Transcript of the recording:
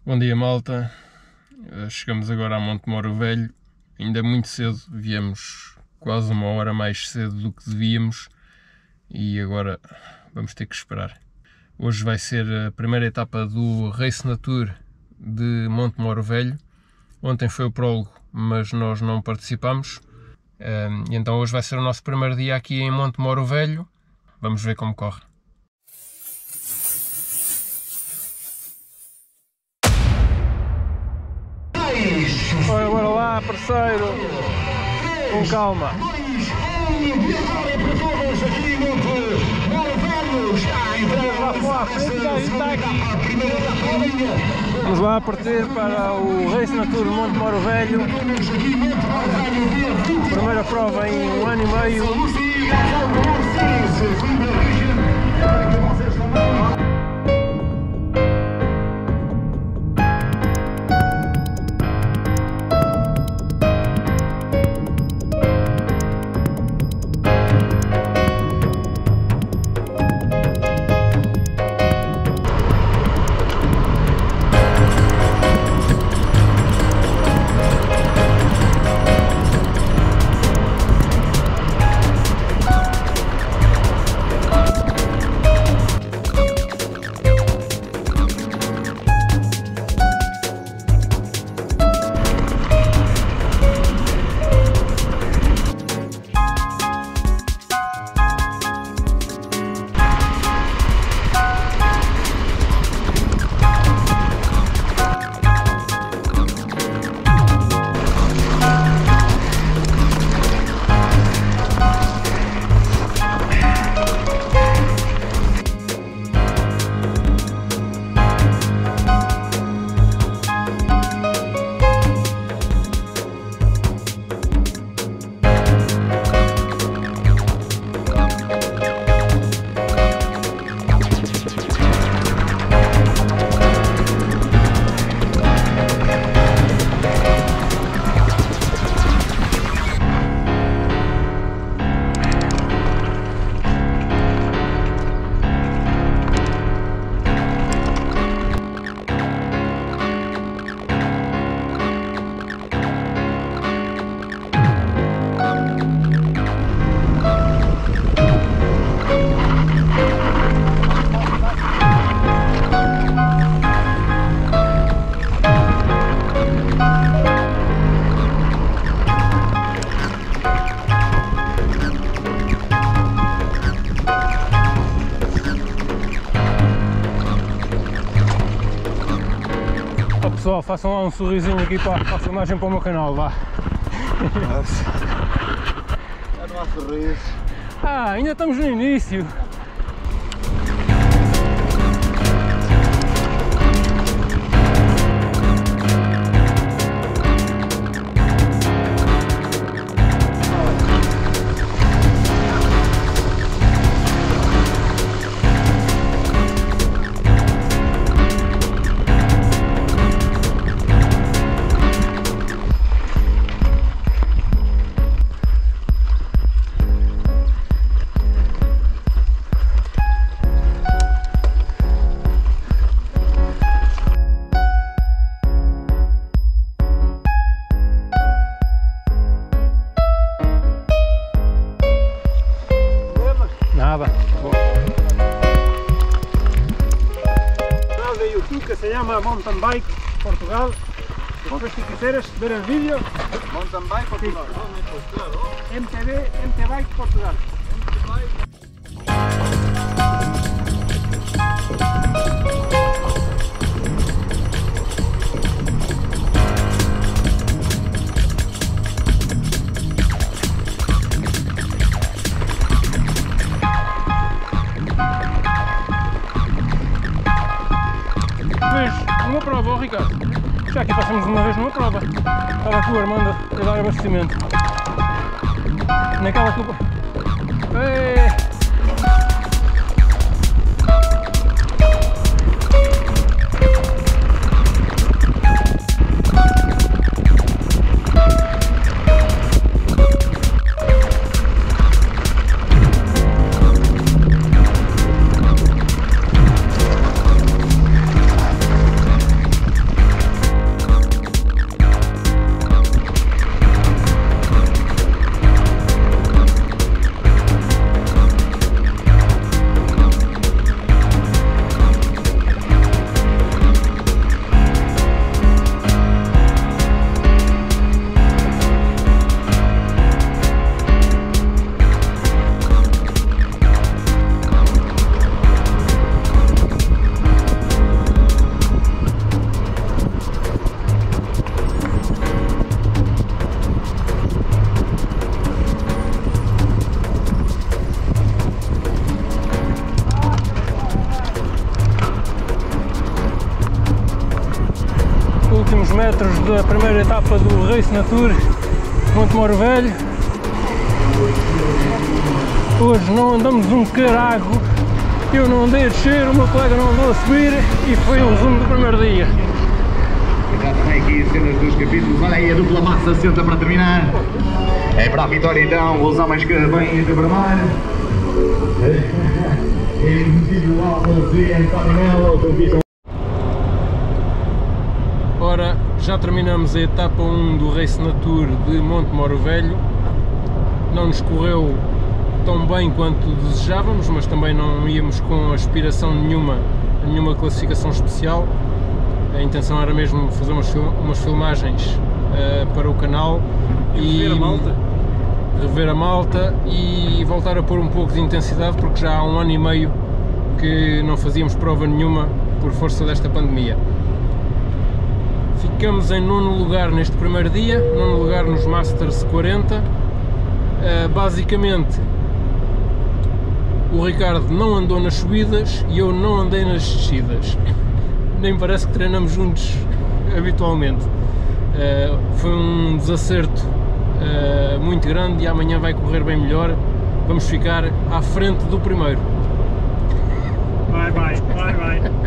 Bom dia, malta. Chegamos agora a Monte Moro Velho, ainda muito cedo, viemos quase uma hora mais cedo do que devíamos e agora vamos ter que esperar. Hoje vai ser a primeira etapa do Race Nature de Monte Moro Velho. Ontem foi o prólogo, mas nós não participamos, e então hoje vai ser o nosso primeiro dia aqui em Monte Moro Velho. Vamos ver como corre. Ora, bora lá, parceiro, com calma. Vamos lá partir para o Race Nature de Monte Moro Velho. Primeira prova em 1 ano e meio. Pessoal, façam lá um sorrisinho aqui para a filmagem para o meu canal, vá. Já não há sorriso. Ainda estamos no início. Nada. Canal de YouTube que se llama Mountain Bike Portugal. Después si quisieras ver el vídeo, Mountain Bike Portugal. MT Bike Portugal. Uma prova, ó Ricardo. Já aqui passamos uma vez numa prova. Estava aqui o Armando a dar abastecimento. Naquela culpa. metros da primeira etapa do Race Nature Monte Moro Velho. Hoje não andamos um carago, eu não andei a descer, o meu colega não andou a subir e foi o resumo do primeiro dia. Já tem aqui cenas dos capítulos, olha aí a dupla massa senta para terminar. É para a vitória então, os homens que vêm a Cabramares. Individual de António Melo, conquistam. Ora, já terminamos a etapa 1 do Race Nature de Monte Moro Velho. Não nos correu tão bem quanto desejávamos, mas também não íamos com aspiração nenhuma a nenhuma classificação especial. A intenção era mesmo fazer umas filmagens para o canal e rever a malta e voltar a pôr um pouco de intensidade, porque já há 1 ano e meio que não fazíamos prova nenhuma por força desta pandemia. Ficamos em 9º lugar neste primeiro dia, 9º lugar nos Masters 40. Basicamente, o Ricardo não andou nas subidas e eu não andei nas descidas. Nem parece que treinamos juntos habitualmente. Foi um desacerto muito grande e amanhã vai correr bem melhor. Vamos ficar à frente do primeiro. Vai.